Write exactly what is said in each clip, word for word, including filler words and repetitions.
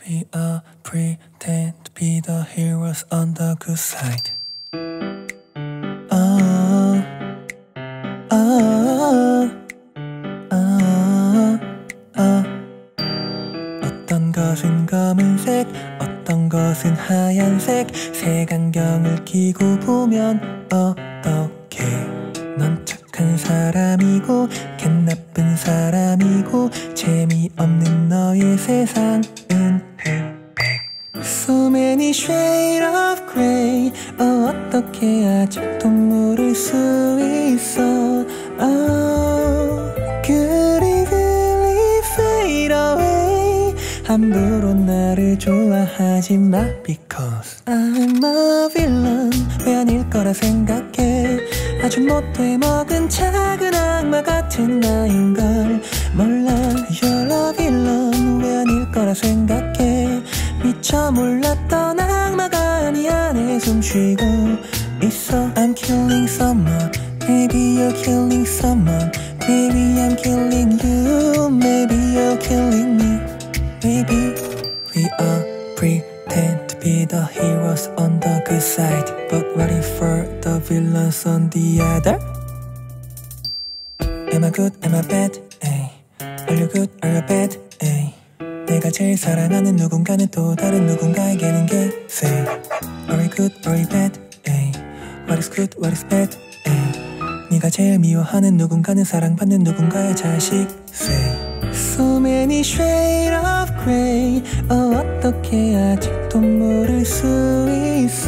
We all pretend to be the heroes on the good side. Oh, oh, oh, oh. 어떤 것은 검은색, 어떤 것은 하얀색. 색안경을 끼고 보면 어떡해. 넌 착한 사람이고 걘 나쁜 사람이고 재미없는 너의 세상은 흑백. So many shades of grey. 어, 어떻게 아직도 모를 수 있어. Oh, could it really fade away. 함부로 나를 좋아하지 마. Because I'm a villain. 왜 아닐 거라 생각해. 아주 못돼 먹은 작은 악마 같은 나인걸 몰라. You're a villain. 왜 아닐 거라 생각해. 미처 몰랐던 악마가 아니야. 내 숨쉬고 있어. I'm killing someone. Maybe you're killing someone. Maybe I'm killing you. Maybe you're killing me. Maybe we all pretend to be the heroes on the good side, but what if we're the villains on the other? Am I good? Am I bad? Ay. Are you good? Are you bad? Ay. 내가 제일 사랑하는 누군가는 또 다른 누군가에게는 gay. Say, are we good? Are we bad? Ay. What is good? What is bad? Ay. 네가 제일 미워하는 누군가는 사랑받는 누군가의 자식. Say, so many shades of grey. 어, 어떻게 아직도 모를 수 있어.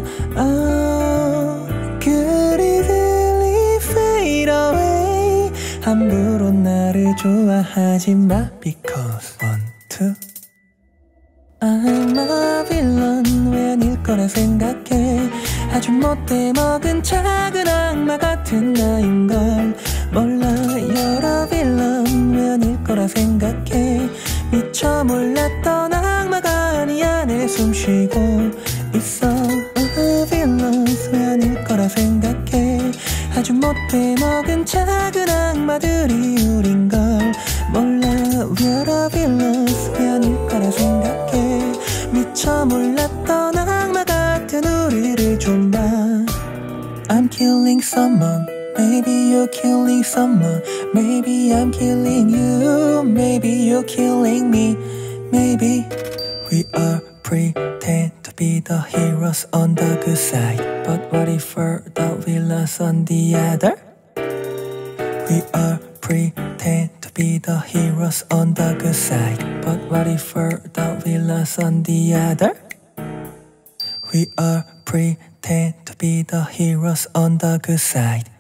Oh, could it really fade away. 함부로 나를 좋아하지 마. Because one, two. I'm a villain. 왜 아닐 거라 생각해. 아주 못돼 먹은 작은 악마 같은 나인걸 몰라. You're a villain. 왜 아닐 거라 생각해. 미처 몰랐던 악마가 아니야. 내 숨쉬고 있어. A villain. 왜 아닐 거라 생각해. 아주 못돼 먹은 작은 악마들이 우린걸 몰라. We're a villain. 왜 아닐 거라 생각해. 미처 몰랐던 악마 같은 우리를 좀 봐. I'm killing someone. Maybe you're killing someone. Maybe I'm killing you. Maybe you're killing me. Maybe we all pretend to be the heroes on the good side, but what if we're the villains on the other? We all pretend to be the heroes on the good side, but what if we're the villains on the other? We all pretend to be the heroes on the good side,